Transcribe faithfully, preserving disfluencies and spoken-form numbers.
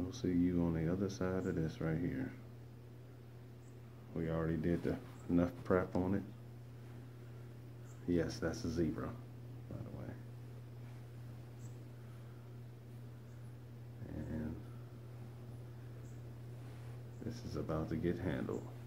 we'll see you on the other side of this right here. We already did the, enough prep on it. Yes, that's a zebra, by the way. And this is about to get handled.